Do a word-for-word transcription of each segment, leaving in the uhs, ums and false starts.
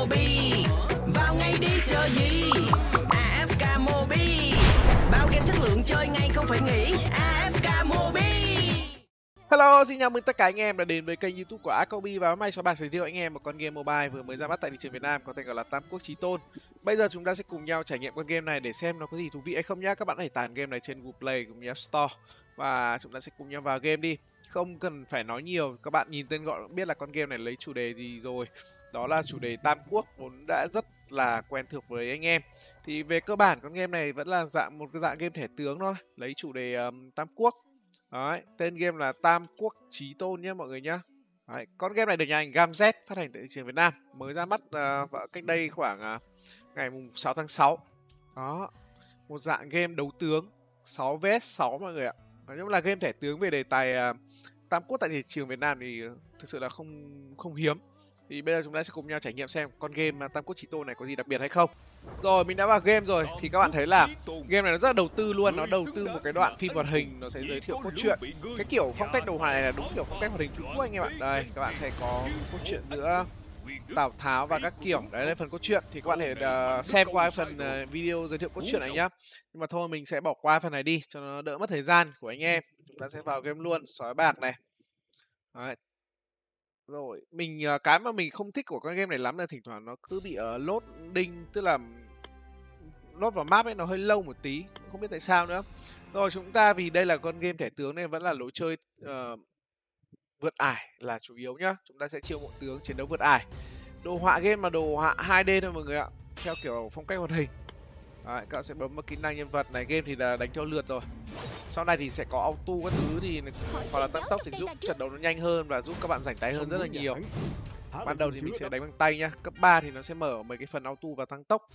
Mobi. Vào ngay đi chờ gì? a ép ca Mobi. Bao game chất lượng chơi ngay không phải nghĩ. a ép ca Mobi. Hello, xin chào mừng tất cả anh em đã đến với kênh YouTube của Akobi và hôm nay cho bạn giới thiệu anh em một con game mobile vừa mới ra mắt tại thị trường Việt Nam có tên gọi là Tam Quốc Chí Tôn. Bây giờ chúng ta sẽ cùng nhau trải nghiệm con game này để xem nó có gì thú vị hay không nhá. Các bạn hãy tải game này trên Google Play cũng như App Store và chúng ta sẽ cùng nhau vào game đi. Không cần phải nói nhiều, các bạn nhìn tên gọi cũng biết là con game này lấy chủ đề gì rồi. Đó là chủ đề Tam Quốc vốn đã rất là quen thuộc với anh em. Thì về cơ bản con game này vẫn là dạng một cái dạng game thẻ tướng thôi, lấy chủ đề um, Tam Quốc. Đấy, tên game là Tam Quốc Chí Tôn nhé mọi người nhé. Đấy, con game này được nhà hành Gamzet phát hành tại thị trường Việt Nam, mới ra mắt uh, cách đây khoảng uh, ngày mùng sáu tháng sáu. Đó, một dạng game đấu tướng sáu vs sáu mọi người ạ. Nói chung là game thẻ tướng về đề tài uh, Tam Quốc tại thị trường Việt Nam thì uh, thực sự là không không hiếm. Thì bây giờ chúng ta sẽ cùng nhau trải nghiệm xem con game uh, Tam Quốc Chí Tôn này có gì đặc biệt hay không. Rồi, mình đã vào game rồi thì các bạn thấy là game này nó rất là đầu tư luôn, nó đầu tư một cái đoạn phim hoạt hình, nó sẽ giới thiệu cốt truyện. Cái kiểu phong cách đồ họa này là đúng kiểu phong cách hoạt hình Trung Quốc anh em ạ. Đây, các bạn sẽ có cốt truyện giữa Tào Tháo và các kiểu. Đấy là phần cốt truyện thì các bạn thể uh, xem qua phần uh, video giới thiệu cốt truyện này nhá. Nhưng mà thôi mình sẽ bỏ qua phần này đi cho nó đỡ mất thời gian của anh em. Chúng ta sẽ vào game luôn, sói bạc này. Đấy. Rồi, mình uh, cái mà mình không thích của con game này lắm là thỉnh thoảng nó cứ bị uh, loading, tức là load vào map ấy nó hơi lâu một tí, không biết tại sao nữa. Rồi chúng ta vì đây là con game thẻ tướng nên vẫn là lối chơi uh, vượt ải là chủ yếu nhá. Chúng ta sẽ chiêu mộ tướng chiến đấu vượt ải. Đồ họa game là đồ họa hai D thôi mọi người ạ, theo kiểu phong cách hoạt hình. Đấy, các bạn sẽ bấm vào kỹ năng nhân vật này, game thì là đánh theo lượt rồi. Sau này thì sẽ có auto các thứ thì hoặc là tăng tốc thì giúp trận đấu nó nhanh hơn và giúp các bạn rảnh tay hơn rất là nhiều. Ban đầu thì mình sẽ đánh bằng tay nhá. Cấp ba thì nó sẽ mở mấy cái phần auto và tăng tốc.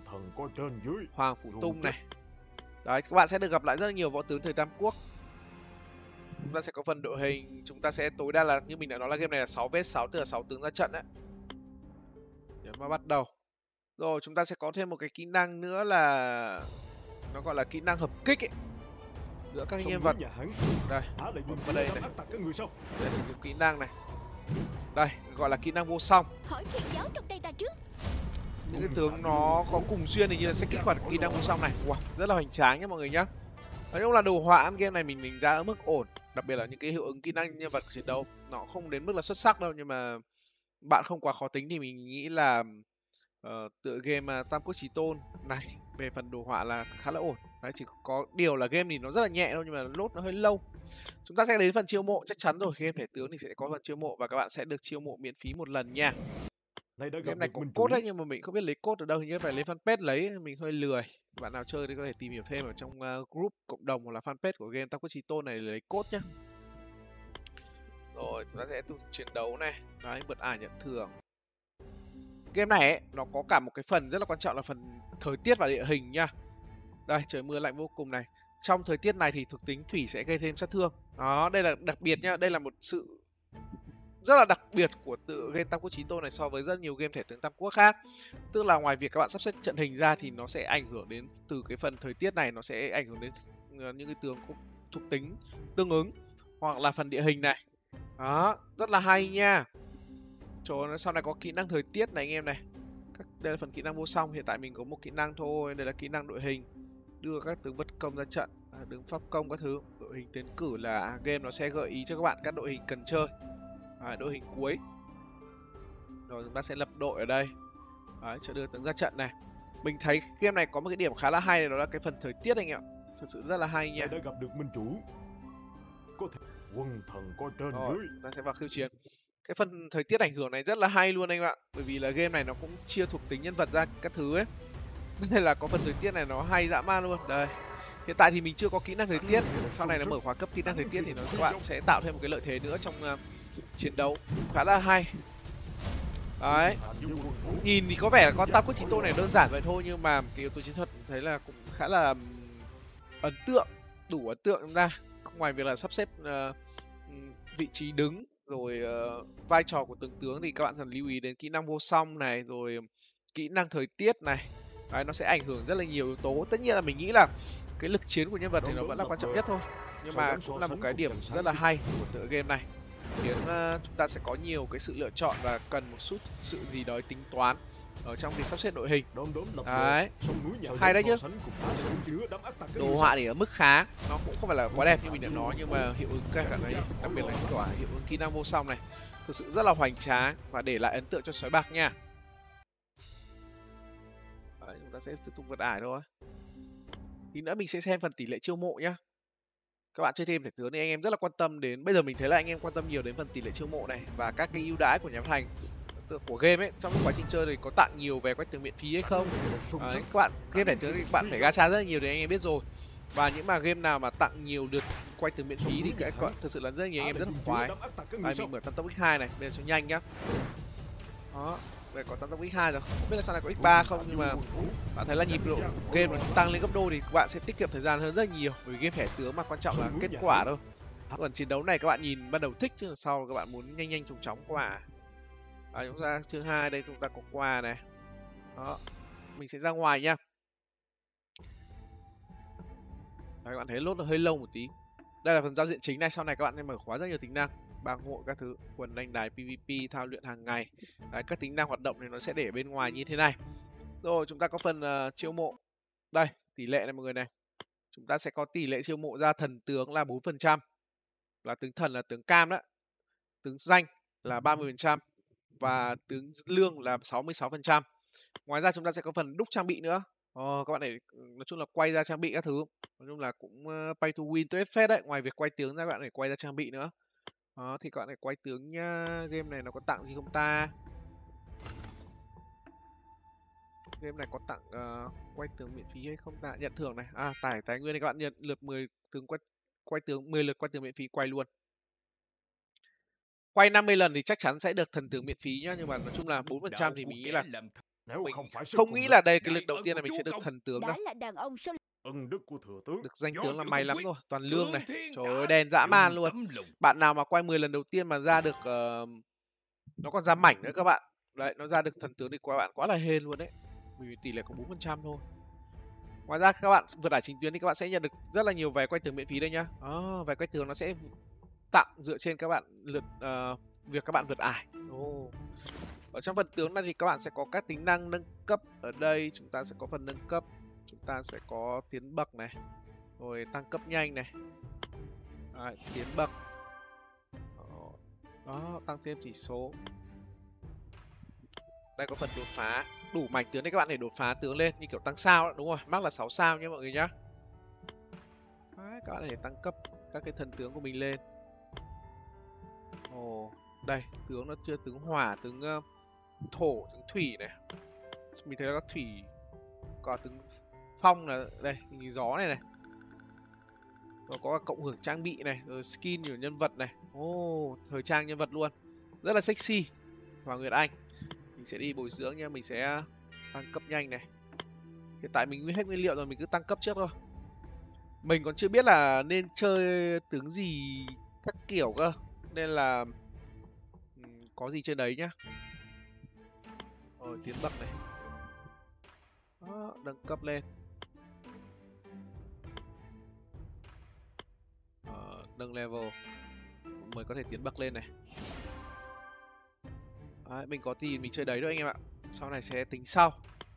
Hoàng Phủ Tung này. Đấy, các bạn sẽ được gặp lại rất là nhiều võ tướng thời Tam Quốc. Chúng ta sẽ có phần đội hình, chúng ta sẽ tối đa là như mình đã nói là game này là sáu vs sáu, tức là sáu tướng ra trận đấy. Để mà bắt đầu. Rồi chúng ta sẽ có thêm một cái kỹ năng nữa là nó gọi là kỹ năng hợp kích ấy. Giữa các nhân vật. Đây, bấm vào đây này. Để sử dụng kỹ năng này. Đây, gọi là kỹ năng vô song. Những cái tướng nó có cùng xuyên thì như là sẽ kích hoạt kỹ năng vô song này. Wow, rất là hoành tráng nhá mọi người nhá. Nói chung là đồ họa game này mình đánh giá ở mức ổn, đặc biệt là những cái hiệu ứng kỹ năng nhân vật của chiến đấu nó không đến mức là xuất sắc đâu, nhưng mà bạn không quá khó tính thì mình nghĩ là uh, tựa game uh, Tam Quốc Chí Tôn này về phần đồ họa là khá là ổn. Đấy, chỉ có điều là game thì nó rất là nhẹ thôi nhưng mà load nó hơi lâu. Chúng ta sẽ đến phần chiêu mộ chắc chắn rồi, game thẻ tướng thì sẽ có phần chiêu mộ và các bạn sẽ được chiêu mộ miễn phí một lần nha. Game này có code đấy nhưng mà mình không biết lấy code ở đâu, hình như phải lên fanpage lấy, mình hơi lười. Bạn nào chơi thì có thể tìm hiểu thêm ở trong uh, group cộng đồng hoặc là fanpage của game Tam Quốc Chí Tôn này để lấy code nhá. Rồi chúng ta sẽ tụ chiến đấu này, đấy, vượt ải nhận thưởng. Game này ấy, nó có cả một cái phần rất là quan trọng là phần thời tiết và địa hình nha. Đây, trời mưa lạnh vô cùng này. Trong thời tiết này thì thuộc tính thủy sẽ gây thêm sát thương. Đó, đây là đặc biệt nhá, đây là một sự rất là đặc biệt của tựa game Tam Quốc Chí Tôn này so với rất nhiều game thẻ tướng Tam Quốc khác. Tức là ngoài việc các bạn sắp xếp trận hình ra thì nó sẽ ảnh hưởng đến từ cái phần thời tiết này, nó sẽ ảnh hưởng đến những cái tướng thuộc tính tương ứng hoặc là phần địa hình này. Đó, rất là hay nha. Trời, sau này có kỹ năng thời tiết này anh em này. Đây là phần kỹ năng vô song, hiện tại mình có một kỹ năng thôi, đây là kỹ năng đội hình. Đưa các tướng vật công ra trận, đứng pháp công các thứ. Đội hình tiến cử là game nó sẽ gợi ý cho các bạn các đội hình cần chơi. À, đội hình cuối. Rồi chúng ta sẽ lập đội ở đây. Đấy, cho đưa tướng ra trận này. Mình thấy game này có một cái điểm khá là hay, đó là cái phần thời tiết anh em ạ. Thật sự rất là hay nha. Đã gặp được minh chủ. Có thể quân thần có trên rồi, dưới. chúng ta sẽ vào khiêu chiến. Cái phần thời tiết ảnh hưởng này rất là hay luôn anh ạ. Bởi vì là game này nó cũng chia thuộc tính nhân vật ra các thứ ấy. Nên là có phần thời tiết này nó hay dã man luôn. Đây. Hiện tại thì mình chưa có kỹ năng thời tiết. Sau này nó mở khóa cấp kỹ năng thời tiết thì nó các bạn sẽ tạo thêm một cái lợi thế nữa trong uh, chiến đấu. Khá là hay. Đấy. Nhìn thì có vẻ là con Tam Quốc Chí Tôn này đơn giản vậy thôi, nhưng mà cái yếu tố chiến thuật thấy là cũng khá là ấn tượng, đủ ấn tượng ra. Ngoài việc là sắp xếp uh, vị trí đứng rồi uh, vai trò của từng tướng thì các bạn cần lưu ý đến kỹ năng vô song này, rồi kỹ năng thời tiết này. Đấy, nó sẽ ảnh hưởng rất là nhiều yếu tố. Tất nhiên là mình nghĩ là cái lực chiến của nhân vật thì nó vẫn là quan trọng nhất thôi, nhưng mà cũng là một cái điểm rất là hay của tựa game này, khiến uh, chúng ta sẽ có nhiều cái sự lựa chọn và cần một chút sự gì đó tính toán ở trong việc sắp xếp đội hình. Đom đóm lập Đấy. lờ, sông núi nhà Hay đấy so chứ. sánh cùng đá sông chứa đám ác tặc cái Đồ yêu họa sách. thì ở mức khá, nó cũng không phải là quá đẹp như mình đã nói, nhưng mà hiệu ứng các bạn ấy, đặc biệt là cái quả hiệu ứng kỹ năng vô song này thực sự rất là hoành tráng và để lại ấn tượng cho sói bạc nha. Đấy, chúng ta sẽ tiếp tục vượt ải thôi. Tí nữa mình sẽ xem phần tỷ lệ chiêu mộ nhá. Các bạn chơi thêm thể tướng thì anh em rất là quan tâm đến, bây giờ mình thấy là anh em quan tâm nhiều đến phần tỷ lệ chiêu mộ này và các cái ưu đãi của nhà phát hành của game ấy, trong quá trình chơi thì có tặng nhiều vé quét tường miễn phí hay không. Đấy, các bạn game thể tướng thì bạn phải gacha rất là nhiều thì anh em biết rồi. Và những mà game nào mà tặng nhiều lượt quay tường miễn phí thì các bạn thực sự là rất là nhiều anh em rất là khoái. Đây mình mở tăng tốc x hai này, bây giờ cho nhanh nhá. Đó, đây có tăng tốc x hai rồi, không biết là sau này có x ba không, nhưng mà bạn thấy là nhịp độ game nó tăng lên gấp đôi thì các bạn sẽ tiết kiệm thời gian hơn rất là nhiều, bởi vì game thẻ tướng mà quan trọng là kết quả thôi. Còn chiến đấu này các bạn nhìn ban đầu thích chứ sau các bạn muốn nhanh nhanh chóng chóng qua. À, chúng ta chương hai đây chúng ta có quà này. Đó, mình sẽ ra ngoài nha. Đấy, các bạn thấy lốt là hơi lâu một tí. Đây là phần giao diện chính này, sau này các bạn sẽ mở khóa rất nhiều tính năng, bang hội các thứ, quần đánh đài pê vê pê, thao luyện hàng ngày. Đấy, các tính năng hoạt động này nó sẽ để ở bên ngoài như thế này. Rồi chúng ta có phần uh, chiêu mộ. Đây, tỷ lệ này mọi người này. Chúng ta sẽ có tỷ lệ chiêu mộ ra thần tướng là bốn phần trăm. Là tướng thần là tướng cam đó. Tướng danh là ba mươi phần trăm. Và tướng lương là sáu mươi sáu phần trăm. Ngoài ra chúng ta sẽ có phần đúc trang bị nữa. Ờ, các bạn này nói chung là quay ra trang bị các thứ. Nói chung là cũng uh, pay to win to hết phết đấy. Ngoài việc quay tướng ra các bạn này quay ra trang bị nữa. Đó, thì các bạn này quay tướng nhá. Game này nó có tặng gì không ta? Game này có tặng uh, quay tướng miễn phí hay không ta? Nhận thưởng này. À, tải tài nguyên này các bạn nhận lượt mười tướng quay, quay tướng mười lượt quay tướng miễn phí quay luôn. Quay năm mươi lần thì chắc chắn sẽ được thần tướng miễn phí nhá, nhưng mà nói chung là bốn phần trăm thì mình nghĩ là mình không nghĩ là đây cái lượt đầu tiên là mình sẽ được thần tướng đâu. Ân đức của thừa tướng. Được danh tướng là may lắm rồi, toàn lương này. Trời ơi, đèn dã man luôn. Bạn nào mà quay mười lần đầu tiên mà ra được uh, nó còn ra mảnh nữa các bạn. Đấy, nó ra được thần tướng thì các bạn quá là hên luôn đấy. Vì tỷ lệ có bốn phần trăm thôi. Ngoài ra các bạn vượt ải chính tuyến thì các bạn sẽ nhận được rất là nhiều vé quay tướng miễn phí đây nhá. À, vé quay tướng nó sẽ tặng dựa trên các bạn lượt uh, việc các bạn vượt ải. Oh. Ở trong phần tướng này thì các bạn sẽ có các tính năng nâng cấp. Ở đây chúng ta sẽ có phần nâng cấp, chúng ta sẽ có tiến bậc này, rồi tăng cấp nhanh này. Đấy, tiến bậc. Đó, tăng thêm chỉ số. Đây có phần đột phá, đủ mảnh tướng để các bạn để đột phá tướng lên như kiểu tăng sao đó, đúng rồi, mắc là sáu sao nha mọi người nhá. Đấy, các bạn có thể tăng cấp các cái thần tướng của mình lên. Ồ, đây, tướng nó chưa tướng hỏa, tướng uh, thổ, tướng thủy này. Mình thấy có thủy, có tướng phong là đây, hình gió này này. Rồi có cộng hưởng trang bị này, rồi skin của nhân vật này. Ồ, thời trang nhân vật luôn. Rất là sexy. Hoàng Nguyệt Anh. Mình sẽ đi bồi dưỡng nha, mình sẽ tăng cấp nhanh này. Hiện tại mình hết nguyên liệu rồi, mình cứ tăng cấp trước thôi. Mình còn chưa biết là nên chơi tướng gì các kiểu cơ, nên là có gì chơi đấy nhá. Rồi tiến bậc này. Đó, nâng cấp lên. Ờ, nâng level mới có thể tiến bậc lên này. Đấy, mình có thì mình chơi đấy thôi anh em ạ. Sau này sẽ tính sau.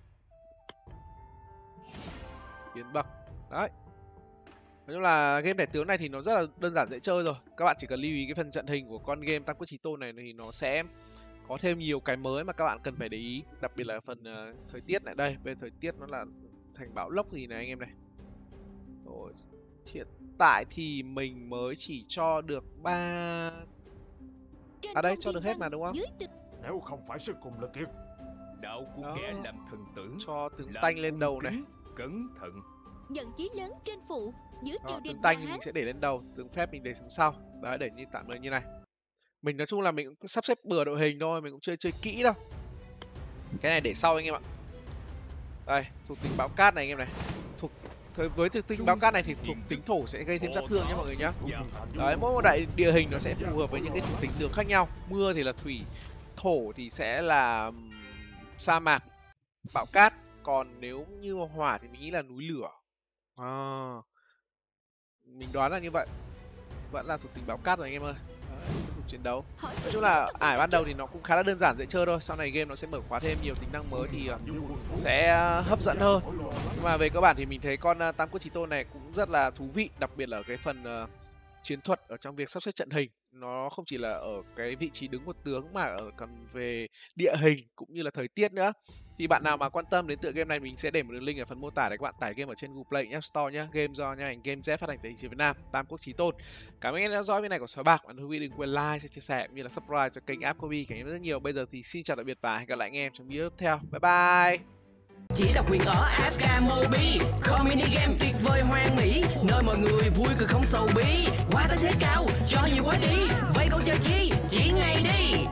Tiến bậc. Đấy. Nói chung là game thẻ tướng này thì nó rất là đơn giản dễ chơi rồi. Các bạn chỉ cần lưu ý cái phần trận hình của con game Tam Quốc Chí Tôn này thì nó sẽ có thêm nhiều cái mới mà các bạn cần phải để ý. Đặc biệt là phần uh, thời tiết này. Đây, bên thời tiết nó là thành bão lốc gì này anh em này. Rồi. Hiện tại thì mình mới chỉ cho được ba... À đây, cho được hết mà đúng không? Nếu không phải sức cùng lực kiệt. Đạo của Đó. kẻ làm thần tử. Cho tướng tanh lên đầu này. Cẩn thận. Nhận chí lớn trên phụ, dưới triều Đó, đình tướng tanh nhà thì Hán. mình sẽ để lên đầu, tướng phép mình để xuống sau. Đấy, để như tạm thời như này. Mình nói chung là mình cũng sắp xếp bừa đội hình thôi, mình cũng chơi chơi kỹ đâu. Cái này để sau anh em ạ. Đây, thuộc tính báo cát này anh em này. Thuộc với thuộc tính báo cát này thì thuộc tính thổ sẽ gây thêm sát thương nhé mọi người nhá. Đấy, mỗi một đại địa hình nó sẽ phù hợp với những cái thuộc tính tướng khác nhau. Mưa thì là thủy, thổ thì sẽ là um, sa mạc, bão cát. Còn nếu như hỏa thì mình nghĩ là núi lửa. À, mình đoán là như vậy. Vẫn là thuộc tính báo cát rồi anh em ơi. Đấy, chiến đấu. Hỏi Nói chung là ải ban đầu thì nó cũng khá là đơn giản dễ chơi thôi, sau này game nó sẽ mở khóa thêm nhiều tính năng mới thì sẽ hấp dẫn hơn. Nhưng mà về cơ bản thì mình thấy con Tam Quốc Chí Tôn này cũng rất là thú vị, đặc biệt là ở cái phần uh, chiến thuật ở trong việc sắp xếp trận hình. Nó không chỉ là ở cái vị trí đứng một tướng mà ở còn về địa hình cũng như là thời tiết nữa. Thì bạn nào mà quan tâm đến tựa game này, mình sẽ để một đường link ở phần mô tả để các bạn tải game ở trên Google Play, App Store nhé. Game do nhà hành Game Z phát hành tại thị trường Việt Nam, Tam Quốc Chí Tôn. Cảm ơn anh em đã theo dõi video này của Sói Bạc. Bạn thú vị đừng quên like, chia sẻ cũng như là subscribe cho kênh Apcobi. Cảm ơn rất nhiều. Bây giờ thì xin chào tạm biệt và hẹn gặp lại anh em trong video tiếp theo. Bye bye. Chỉ độc quyền ở a ép ca Mobi, comedy game tuyệt vời hoang mỹ, nơi mọi người vui cười không sầu bí. Quá tới thế cao, cho nhiều quá đi, vây câu chơi chi, chỉ ngay đi.